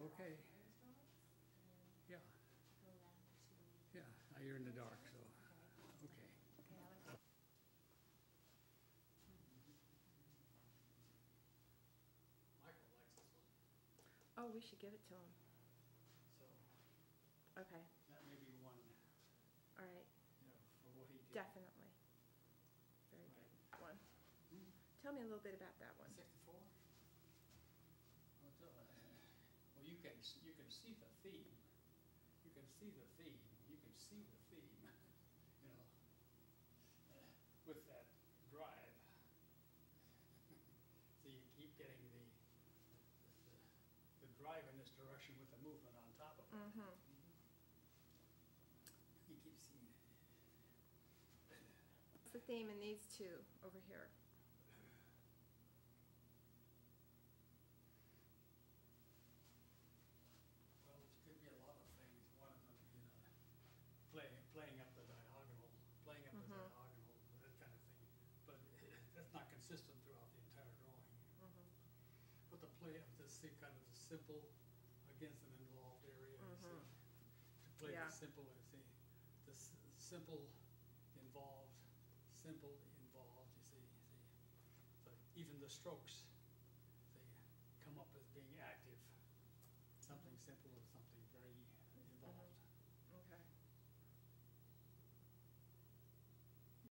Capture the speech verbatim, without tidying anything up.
Okay. Yeah. Yeah, now you're in the dark, so, okay. Michael likes this one, Oh, we should give it to him. so Okay, that may be one, all right, you know, for what he did. definitely. Very Right. good one. Hmm? Tell me a little bit about that one. Sixty-four? Well, it's, uh, well, you can, s- you can see the theme. You can see the theme. You can see the theme, you know, uh, with that drive. So you keep getting the, the, the drive in this direction with the movement on top of it. Mm-hmm. You keep seeing it. What's the theme in these two over here? Well, it could be a lot of things. One of them, you know, playing, playing up the diagonal, playing up the Mhm. diagonal, that kind of thing. But that's not consistent throughout the entire drawing. Mm-hmm. But the play of this si- kind of the simple against an involved area, you see. Mhm. To play Yeah. the simple, you see, the s- simple involved, simple involved, you see, you see. So even the strokes, they come up as being active. Something simple or something very involved. Okay.